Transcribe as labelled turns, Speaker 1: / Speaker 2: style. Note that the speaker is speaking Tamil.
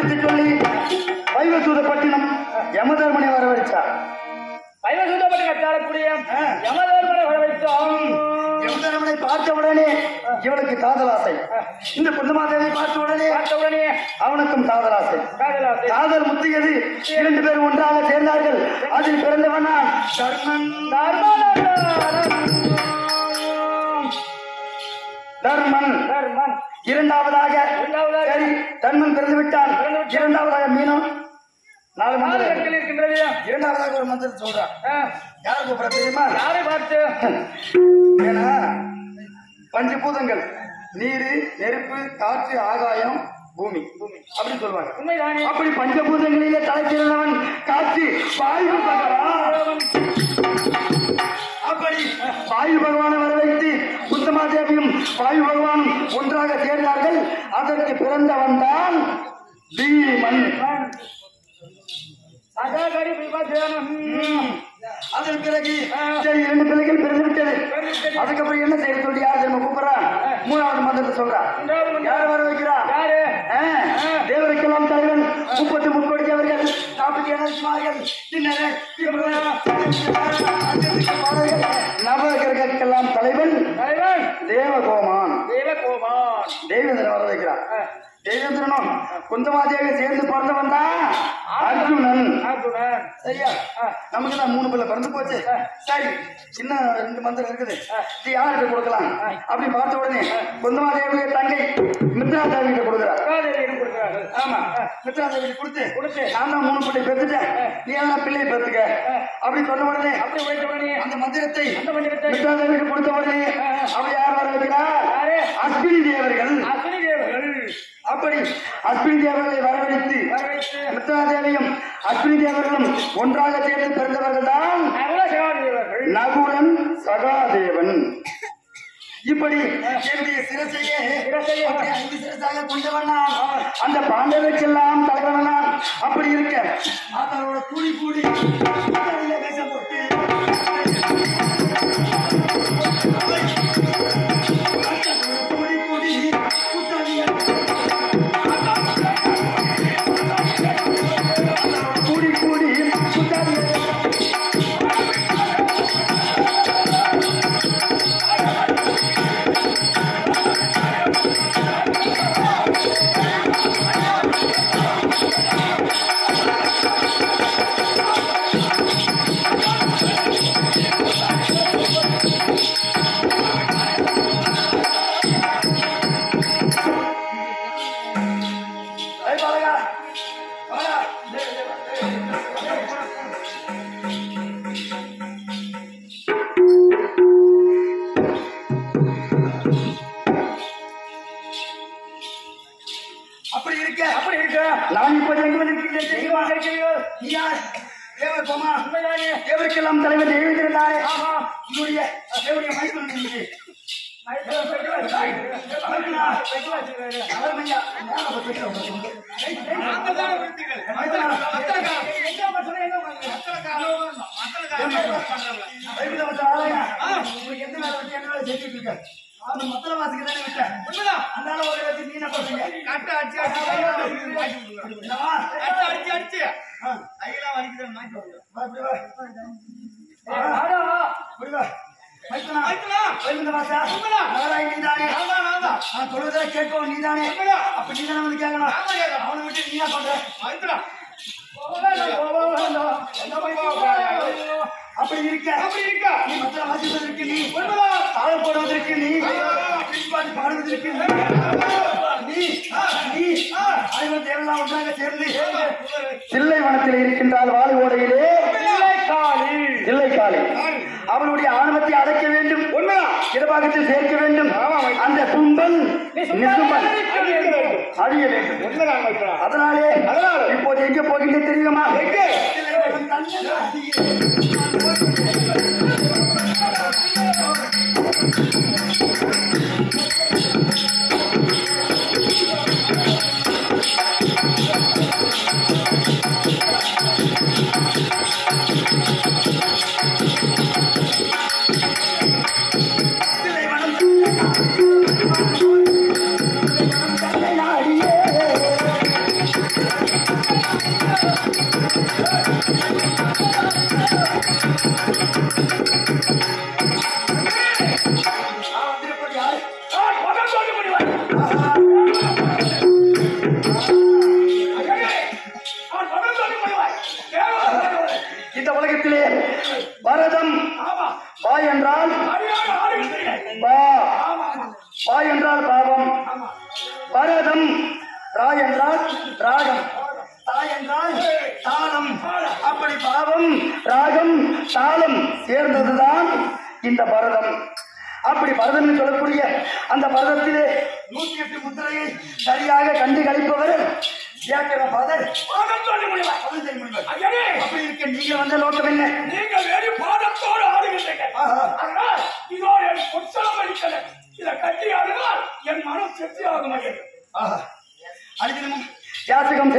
Speaker 1: எடுத்து சொல்லி வைவசூதப்பட்டினம் யமதர்மனை வரவழைச்சார்.
Speaker 2: வைவசூதப்பட்டினம் தாழக்கூடிய யமதர்மனை வரவழைத்தோம்.
Speaker 1: யமதர்மனை பார்த்த உடனே இவனுக்கு காதலாசை. இந்த குந்தமாதேவை பார்த்த உடனே அவனுக்கும் காதலாசை. காதல் முத்தியது. 2 பேரும் ஒன்றாக சேர்ந்தார்கள். அதில் பிறந்தவனா தர்மன். இரண்டாவதாக தர்மன் பிறந்து விட்டான். இரண்டாவதாக மீனம். 4 மந்திரங்கள் இருக்கின்றது. இரண்டாவதாக ஒரு மந்திரம் சொல்றான். யார் கூப்பிட தெரியுமா? யாரை பார்த்து? ஏன்னா பஞ்சபூதங்கள் நீரு, நெருப்பு, காற்று, ஆகாயம், பூமி அப்படின்னு சொல்லுவாங்க. அப்படி பஞ்சபூதங்களிலே தலைச்சிறந்தவன் காற்று வாயு பகவான். அப்படி வாயு பகவானை வரவைத்து குந்தமாதேவியும் வாயு பகவானும் ஒன்றாக சேர்ந்தார்கள். அதற்கு பிறந்தவன் தான் பீமன். அதன் பிறகு 2 பிள்ளைகள் பிறந்து விட்டது. அதுக்கப்புறம் என்ன செய்ய சொல்லி யார் நம்ம கூப்பிடுறான்? 3வது மந்திரத்தை சொல்றான். யார் வர வைக்கிறான்? தேவருக்கெல்லாம் தலைவன் 33 கோடி தேவர்கள் 47 நவகிரகெல்லாம் தலைவன் தேவகோமான். தேவேந்திரன் வர வைக்கிறான். தேவேந்திரனும் குந்தமாதேவி சேர்ந்து பிறந்தவன் தான் அர்ஜுனன். சரியா? நமக்கு தான் 3 பிள்ளை பிறந்து போச்சு. சரி, இன்னும் 2 மந்திரம் இருக்குது. இது யாருக்கு கொடுக்கலாம் அப்படி பார்த்த உடனே குந்தமாதேவிய தங்கை மித்ராதேவிக்கு கொடுக்குறார். ஆமா, மித்ராதேவி கொடுத்து நான் தான் 3 பிள்ளை பெற்றுட்டேன், நீ எல்லாம் பிள்ளையை பெற்றுக்க அப்படி சொன்ன உடனே அந்த மந்திரத்தை மித்ராதேவிக்கு கொடுத்த உடனே அவள் யார் வர வைக்கிறார்? அஸ்வினி தேவர்கள். அப்படி அஸ்வினி தேவர்களை வரவழைத்து மித்ராதேவியும் அஸ்வினி தேவர்களும் ஒன்றாக சேர்ந்து பிறந்தவர்கள் தான் நகுலன் சகாதேவன். இப்படி என்னுடைய சிரசையே 5 சிரசாக கொண்டவன் அந்த பாண்டவருக்கெல்லாம் தலைவனான். அப்படி இருக்க அதனோட கூடி கூடி வேஷம் போட்டு தேவருக்கெல்லாம் தலைவர் தேவேந்திரனாரே. என்னுடைய மத்தல வாசிக்க தானே விட்டேன். அதனால ஒரு நீ என்ன பண்றீங்க? அடிச்சு ஐயா வலிக்குது மாத்தி சொல்றதை கேட்கும் நீதானே. அப்ப நீதானே வந்து கேட்கணும். அவனை விட்டு நீ என்ன பண்ற? அப்படி இருக்க நீ மற்ற வாசிப்பதற்கு, நீ தாழ போடுவதற்கு, நீ பின்பாட்டு பாடுவதற்கு தேவெல்லாம் ஒன்றாக சேர்ந்து தில்லை வனத்தில் இருக்கின்றால் வாழை ஓடையிலே தில்லை காளி அவனுடைய ஆணவத்தை அடைக்க வேண்டும். இடபாகத்தில் சேர்க்க வேண்டும். அந்த தும்பல் அழிய வேண்டும். அதனாலே இப்போது எங்கே போகின்றே தெரியுமா? ரா என்றால் ராகம், தா என்றால் தாளம். அப்படி பாவம் ராகம் தாளம் சேர்ந்ததுதான் இந்த பரதம். அப்படி பரதம் சொல்லக்கூடிய அந்த பரதத்திலே 108 முத்திரையை சரியாக கண்டு கழிப்பவர் அப்படி இருக்க நீங்க வந்த நோக்கம் என்ன?
Speaker 2: நீங்க வேறு பாதத்தோடு ஆடுகின்றீங்க. இதோ என் பொற்சலம் அளிக்கல. இதை கட்டி ஆடுனால் என் மனம் திருப்தி ஆக மாட்டேங்குது.
Speaker 1: யாசகம்